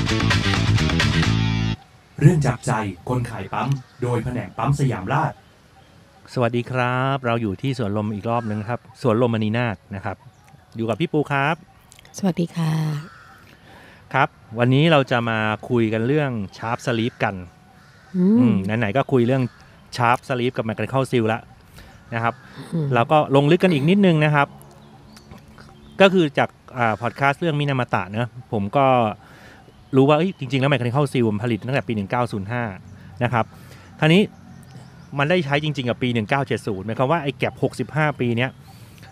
เรื่องจับใจคนขายปั๊มโดยแผนกปั๊มสยามราชสวัสดีครับเราอยู่ที่สวนลมอีกรอบนึงครับสวนลมมณีนาถนะครับอยู่กับพี่ปูครับสวัสดีค่ะครับวันนี้เราจะมาคุยกันเรื่องชาร์ปสลีปกันไหนๆก็คุยเรื่องชาร์ปสลีปกับแมคคานิคอลซีลละนะครับเราก็ลงลึกกันอีกนิดนึงนะครับก็คือจากพอดแคสต์เรื่องมินามาตะเนอะผมก็รู้ว่าจริงๆแล้วแมคคานิคอลซีลผลิตตั้งแต่ปี1905นะครับคราวนี้มันได้ใช้จริงๆกับปี1970หมายความว่าไอ้แก็บ65ปีเนี้ย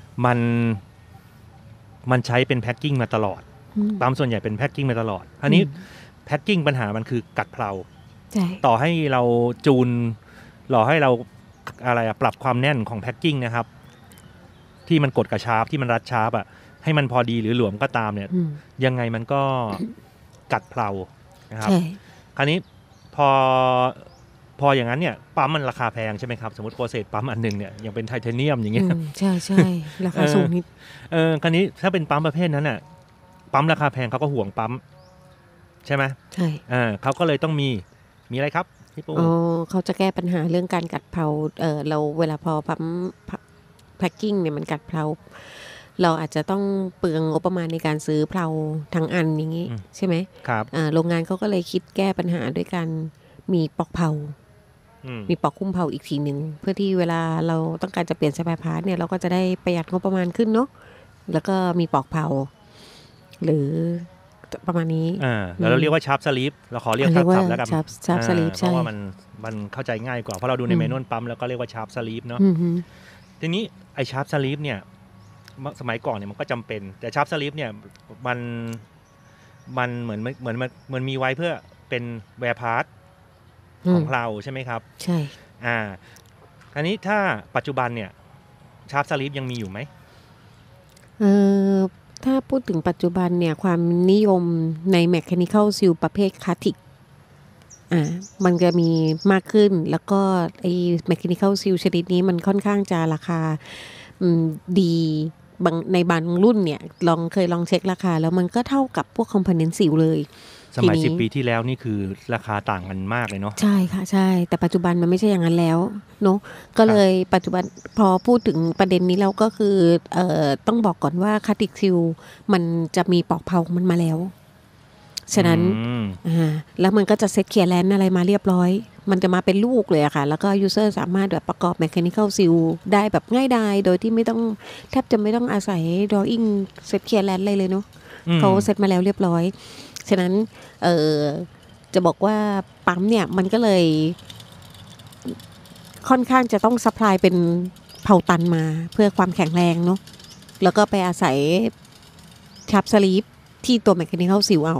มันใช้เป็นแพ็คกิ้งมาตลอดปั๊มส่วนใหญ่เป็นแพ็คกิ้งมาตลอดคราวนี้แพ็คกิ้งปัญหามันคือกัดเพลาต่อให้เราจูนหล่อให้เราอะไรปรับความแน่นของแพ็คกิ้งนะครับที่มันกดกับชาร์ปที่มันรัดชาร์ปให้มันพอดีหรือหลวมก็ตามเนี่ยยังไงมันก็กัดเพลานะครับคราวนี้พออย่างนั้นเนี่ยปั๊มมันราคาแพงใช่ไหมครับสมมติโปรเซสปั๊มอันนึงเนี่ยยังเป็นไทเทเนียมอย่างเงี้ยใช่ใช่ราคาสูงนิดคราวนี้ถ้าเป็นปั๊มประเภทนั้นน่ะปั๊มราคาแพงเขาก็ห่วงปั๊มใช่ไหมใช่เขาก็เลยต้องมีอะไรครับพี่ปูเขาจะแก้ปัญหาเรื่องการกัดเพลาเราเวลาพอปั๊มแพ็คกิ้งเนี่ยมันกัดเพลาเราอาจจะต้องเปลืองงบประมาณในการซื้อเพลาทั้งอันอย่างนี้ใช่ไหมครับโรงงานเขาก็เลยคิดแก้ปัญหาด้วยการมีปลอกเพลามีปลอกคุ้มเพลาอีกทีหนึ่งเพื่อที่เวลาเราต้องการจะเปลี่ยนสปายพาร์ทเนี่ยเราก็จะได้ประหยัดงบประมาณขึ้นเนาะแล้วก็มีปลอกเพลาหรือประมาณนี้แล้วเราเรียกว่าชาร์ปสลีปเราขอเรียกชาร์ปแล้วกันชาร์ปสลีปเพราะว่ามันเข้าใจง่ายกว่าเพราะเราดูในเมนูปั๊มแล้วก็เรียกว่าชาร์ปสลีปเนาะทีนี้ไอชาร์ปสลีปเนี่ยสมัยก่อนเนี่ยมันก็จำเป็นแต่ชาร์ปสลีปเนี่ยมันเหมือนมีไว้เพื่อเป็นแวร์พาร์ทของเราใช่ไหมครับใช่อันนี้ถ้าปัจจุบันเนี่ยชาร์ปสลีปยังมีอยู่ไหมถ้าพูดถึงปัจจุบันเนี่ยความนิยมใน Mechanical Seal ประเภทคลาสสิกมันจะมีมากขึ้นแล้วก็ไอ้ Mechanical Seal ชนิดนี้มันค่อนข้างจะราคาดีในบางรุ่นเนี่ยเคยลองเช็คราคาแล้วมันก็เท่ากับพวก Component Seal เลยสมัย10 ปีที่แล้วนี่คือราคาต่างกันมากเลยเนาะใช่ค่ะใช่แต่ปัจจุบันมันไม่ใช่อย่างนั้นแล้วเนาะก็เลยปัจจุบันพอพูดถึงประเด็นนี้แล้วก็คือต้องบอกก่อนว่าคาติกซิลมันจะมีปลอกเพลามันมาแล้วฉะนั้นแล้วมันก็จะเซตเคียร์แลนด์อะไรมาเรียบร้อยมันจะมาเป็นลูกเลยอะค่ะแล้วก็ยูเซอร์สามารถแบบประกอบ Mechanical Seal ได้แบบง่ายดายโดยที่ไม่ต้องแทบจะไม่ต้องอาศัย drawing เซตเคียร์แลนด์เลยเนาะเขาเซตมาแล้วเรียบร้อยฉะนั้นจะบอกว่าปั๊มเนี่ยมันก็เลยค่อนข้างจะต้องซัพพลายเป็นเผาตันมาเพื่อความแข็งแรงเนาะแล้วก็ไปอาศัยชับสลีปที่ตัว Mechanical Seal เอา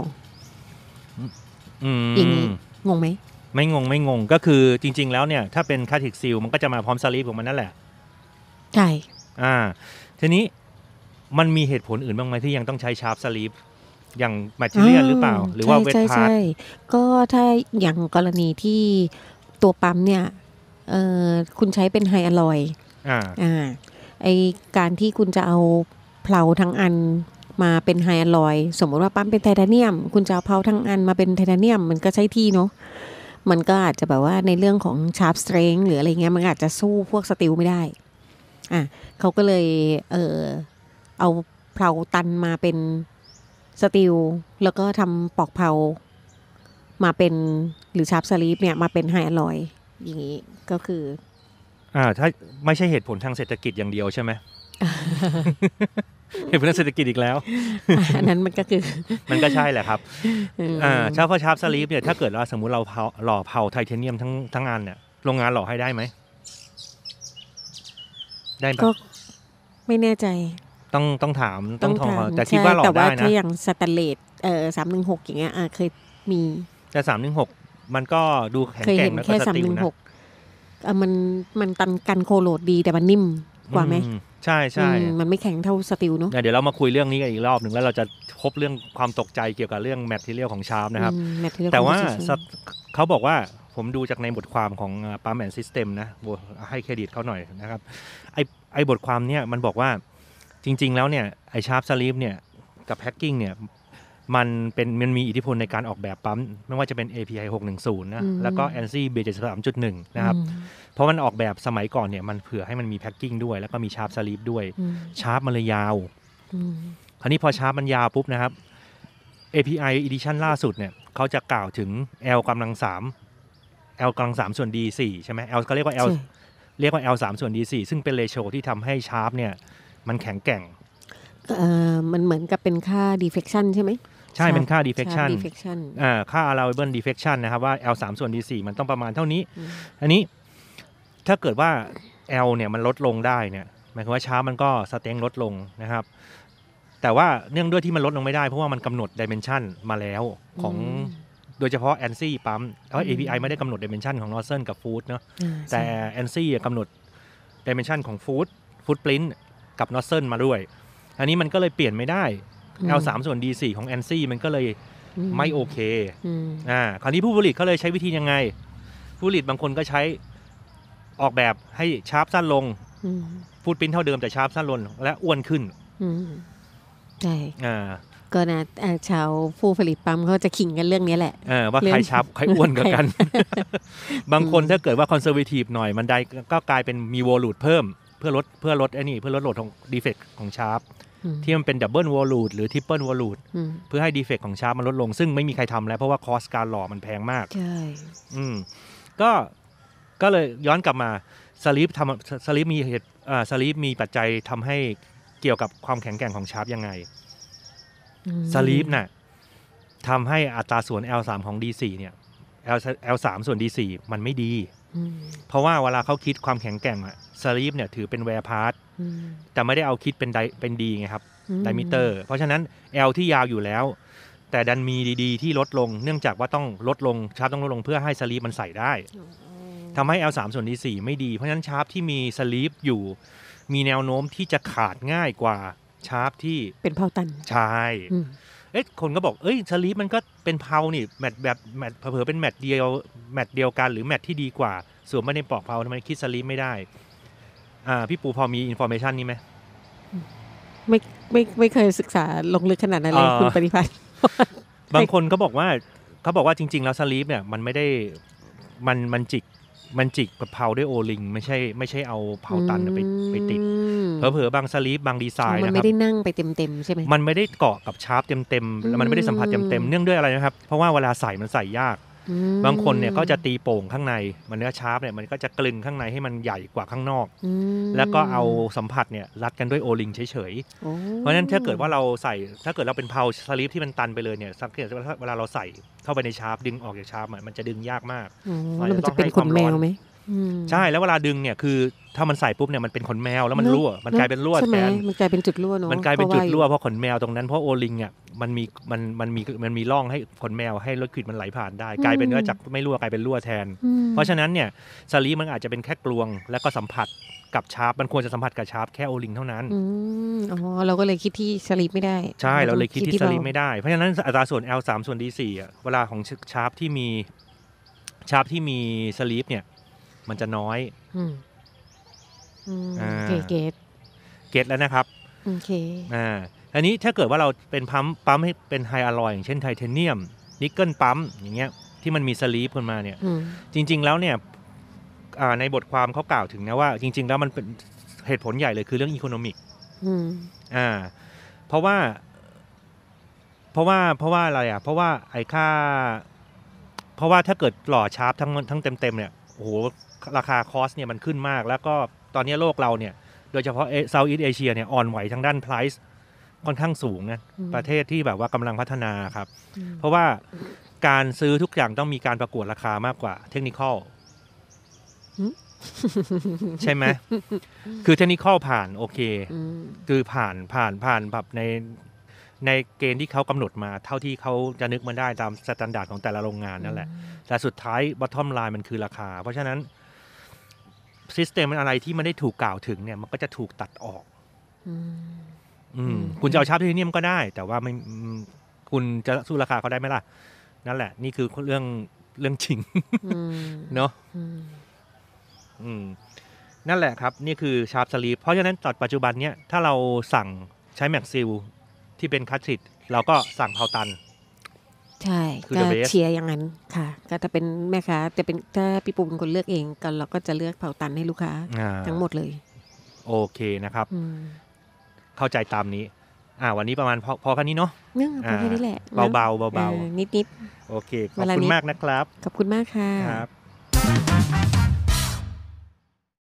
อย่างนี้งงไหมไม่งงก็คือจริงๆแล้วเนี่ยถ้าเป็นคาติกซิลมันก็จะมาพร้อมสลีปของมันนั่นแหละใช่ทีนี้มันมีเหตุผลอื่นบ้างไหมที่ยังต้องใช้ชาร์ปสลีปอย่างแมทเทอเรียลหรือเปล่าหรือว่าเวทพาร์ทก็ถ้าอย่างกรณีที่ตัวปั๊มเนี่ยคุณใช้เป็นไฮอลลอยไอการที่คุณจะเอาเพลาทั้งอันมาเป็นไฮอลลอยสมมติว่าปั๊มเป็นไทเทเนียมคุณจะเอาเพลาทั้งอันมาเป็นไทเทเนียมมันก็ใช้ที่เนาะมันก็อาจจะแบบว่าในเรื่องของชาร์ปสเตรนท์หรืออะไรเงี้ยมันอาจจะสู้พวกสตีลไม่ได้เขาก็เลยเอาเพลาตันมาเป็นสตีลแล้วก็ทำปลอกเพลามาเป็นหรือชาร์ปสลีปเนี่ยมาเป็นไฮอลลอยอย่างนี้ก็คือถ้าไม่ใช่เหตุผลทางเศรษฐกิจอย่างเดียวใช่ไหม เหตุผลทางเศรษฐกิจอีกแล้วอันนั้นมันก็คือมันก็ใช่แหละครับเฉพาะชาร์ปสลีปเนี่ยถ้าเกิดว่าสมมุติเราหล่อเผาไทเทเนียมทั้งอันเนี่ยโรงงานหล่อให้ได้ไหมได้ปะก็ไม่แน่ใจต้องถามต้องทอแต่คิดว่าหล่อได้นะแต่ว่าถ้าอย่างสแตนเลส316อย่างเงี้ยเคยมีแต่316มันก็ดูแข็งแกร่งแล้วก็สติลนะมันตันกันโคโลดดีแต่มันนิ่มกว่าไหมใช่มันไม่แข็งเท่าสตีลเนาะเดี๋ยวเรามาคุยเรื่องนี้กันอีกรอบหนึ่งแล้วเราจะพบเรื่องความตกใจเกี่ยวกับเรื่องแมททีเรียลของชาร์ปนะครับแต่ว่าเขาบอกว่าผมดูจากในบทความของปั๊มแอนด์ซิสเต็มนะให้เครดิตเขาหน่อยนะครับไอบทความเนี่ยมันบอกว่าจริงๆแล้วเนี่ยไอชาร์ปสลีปเนี่ยกับแพ็คกิ้งเนี่ยมันมีอิทธิพลในการออกแบบปั๊มไม่ว่าจะเป็น API 610นะแล้วก็ ANSI B73.1 นะครับเพราะมันออกแบบสมัยก่อนเนี่ยมันเผื่อให้มันมีแพ็คกิ้งด้วยแล้วก็มีชาร์ปสลีปด้วยชาร์ปมันเลยยาวคราวนี้พอชาร์ปมันยาวปุ๊บนะครับ API Edition ล่าสุดเนี่ยเขาจะกล่าวถึง L กำลัง3 L กำลัง3ส่วน D4 ใช่ไหม L เขาเรียกว่า L 3ส่วน D4 ซึ่งเป็นเรโชที่ทำให้ชาร์ปเนี่ยมันแข็งแกร่งมันเหมือนกับเป็นค่า deflection ใช่ไหมใช่เป็นค่า deflection ค่า allowable deflection นะครับว่า L 3ส่วน D4 มันต้องประมาณเท่านี้อันนี้ถ้าเกิดว่า L เนี่ยมันลดลงได้เนี่ยหมายความว่าชาร์ปมันก็สเต็งลดลงนะครับแต่ว่าเนื่องด้วยที่มันลดลงไม่ได้เพราะว่ามันกำหนด dimension มาแล้วของโดยเฉพาะ ANSI ปั๊มเพราะ API ไม่ได้กำหนด dimension ของ nozzle กับ foot เนาะแต่ ANSI กำหนด dimension ของ footprint กับ nozzle มาด้วยอันนี้มันก็เลยเปลี่ยนไม่ได้ L 3ส่วน D4 ของ ANSI มันก็เลยไม่โอเคคราวนี้ผู้ผลิตเขาเลยใช้วิธียังไงผู้ผลิตบางคนก็ใช้ออกแบบให้ชาร์ปสั้นลงfootprint เท่าเดิมแต่ชาร์ปสั้นลงและอ้วนขึ้นใช่ก็นะชาวผู้ผลิตปั๊มเขาจะขิงกันเรื่องนี้แหละว่าใครชาร์ปใครอ้วนกว่ากัน บางคนถ้าเกิดว่าคอนเซอร์เวทีฟหน่อยมันได้ก็กลายเป็นมีโวลูดเพิ่มเพื่อลดโหลดของดีเฟกต์ของชาร์ปที่มันเป็นดับเบิลโวลูดหรือทริปเปิลโวลูดเพื่อให้ดีเฟกต์ของชาร์ปมันลดลงซึ่งไม่มีใครทำแล้วเพราะว่าคอสการหล่อมันแพงมากใช่ก็เลยย้อนกลับมาสลีปมีปัจจัยทำให้เกี่ยวกับความแข็งแกร่งของชาร์ปยังไงสลีปน่ะทำให้อัตราส่วน L3 ของ D4 เนี่ย L3 ส่วน D4 มันไม่ดีเพราะว่าเวลาเขาคิดความแข็งแกร่งอะสลีปเนี่ยถือเป็นแวร์พาร์ทแต่ไม่ได้เอาคิดเป็นดีไงครับไดมิเตอร์เพราะฉะนั้น L ที่ยาวอยู่แล้วแต่ดันมีดีที่ลดลงเนื่องจากว่าต้องลดลงชาร์ปต้องลดลงเพื่อให้สลีปมันใส่ได้ทำให้ L3 ส่วน D4 ไม่ดีเพราะฉะนั้นชาร์ปที่มีสลีปอยู่มีแนวโน้มที่จะขาดง่ายกว่าชาร์ปที่เป็นเพาตันใช่คนก็บอกสลีปมันก็เป็นเพานี่แมทเผลอเป็นแมทเดียวกันหรือแมทที่ดีกว่าส่วนไม่ได้ปอกเพาทำไมคิดสลีปไม่ได้พี่ปูพอมีอินฟอร์เมชันนี้ไหมไม่เคยศึกษาลงลึกขนาดนั้นเลยคุณปฏิพัฒน์บางคนเขาบอกว่าจริงๆแล้วสลีปเนี่ยมันไม่ได้มันจิกกับเพาด้วยโอลิงไม่ใช่เอาเพาตันไปติดเผลอๆบางสลีปบางดีไซน์นะครับมันไม่ได้นั่งไปเต็มๆใช่ไหมมันไม่ได้เกาะกับชาร์ปเต็มๆแล้วมันไม่ได้สัมผัสเต็มๆเนื่องด้วยอะไรนะครับเพราะว่าเวลาใส่มันใส่ยากบางคนเนี่ยก็จะตีโป่งข้างในมันเนื้อชาร์ปเนี่ยมันก็จะกลึงข้างในให้มันใหญ่กว่าข้างนอกแล้วก็เอาสัมผัสเนี่ยรัดกันด้วยโอลิงเฉยๆเพราะฉะนั้นถ้าเกิดว่าเราเป็นเพาสลีปที่มันตันไปเลยเนี่ยสังเกตว่าเวลาเราใส่เข้าไปในชาร์ปดึงออกจากชาร์ปมันจะดึงยากมากมันจะเป็นขนแมวไหมใช่แล้วเวลาดึงเนี่ยคือถ้ามันใส่ปุ๊บเนี่ยมันเป็นขนแมวแล้วมันรั่วมันกลายเป็นรั่วแทนมันกลายเป็นจุดรั่วเนาะมันกลายเป็นจุดรั่วเพราะขนแมวตรงนั้นเพราะโอลิงอ่ะมันมีร่องให้ขนแมวให้ลิควิดมันไหลผ่านได้กลายเป็นเนื้อจากไม่รั่วกลายเป็นรั่วแทนเพราะฉะนั้นเนี่ยสลีปมันอาจจะเป็นแค่กลวงแล้วก็สัมผัสกับชาร์ปมันควรจะสัมผัสกับชาร์ปแค่โอลิงเท่านั้นเราก็เลยคิดที่สลีปไม่ได้ใช่เราเลยคิดที่สลีปไม่ได้เพราะฉะนั้นอัตราส่วน L3 ส่วน D4 อ่ะเวลาของชาร์ปที่มีสลีปเนี่ยมันจะน้อยเก็ตแล้วนะครับโอเคอันนี้ถ้าเกิดว่าเราเป็นปั๊มให้เป็นไฮอลลอยอย่างเช่นไทเทเนียมนิกเกิลปั๊มอย่างเงี้ยที่มันมีสลีปขึ้นมาเนี่ยจริงๆแล้วเนี่ยในบทความเขากล่าวถึงนะว่าจริงๆแล้วมันเป็นเหตุผลใหญ่เลยคือเรื่องอีโคโนมิกเพราะว่าอะไรอ่ะเพราะว่าถ้าเกิดหล่อชาร์ปทั้งเต็มเนี่ยโอ้โหราคาคอสเนี่ยมันขึ้นมากแล้วก็ตอนนี้โลกเราเนี่ยโดยเฉพาะเซาท์อีสต์เอเชียเนี่ยอ่อนไหวทางด้าน price ค่อนข้างสูงนะประเทศที่แบบว่ากำลังพัฒนาครับเพราะว่าการซื้อทุกอย่างต้องมีการประกวดราคามากกว่าเทคนิคอลใช่ไหมคือเทคนิคอลผ่านโอเคคือผ่านแบบในเกณฑ์ที่เขากำหนดมาเท่าที่เขาจะนึกมาได้ตามสแตนดาร์ดของแต่ละโรงงานนั่นแหละแต่สุดท้าย bottom line มันคือราคาเพราะฉะนั้นซิสเต็มมันอะไรที่มันได้ถูกกล่าวถึงเนี่ยมันก็จะถูกตัดออกคุณจะเอาชาร์ปไทเทเนียมก็ได้แต่ว่าไม่คุณจะสู้ราคาเขาได้ไหมล่ะนั่นแหละนี่คือเรื่องจริงเนาะนั่นแหละครับนี่คือชาร์ปสลีปเพราะฉะนั้นตอนปัจจุบันเนี้ยถ้าเราสั่งใช้แม็กซิลที่เป็นคัตตริดเราก็สั่งเผาตันใช่ก็เชียร์อย่างนั้นค่ะก็จะเป็นแม่ค้าจะเป็นถ้าพี่ปูเป็นคนเลือกเองก็เราก็จะเลือกเผาตันให้ลูกค้าทั้งหมดเลยโอเคนะครับเข้าใจตามนี้วันนี้ประมาณพอแค่นี้เนาะพอแค่นี้แหละเบานิดโอเคขอบคุณมากนะครับขอบคุณมากค่ะครับ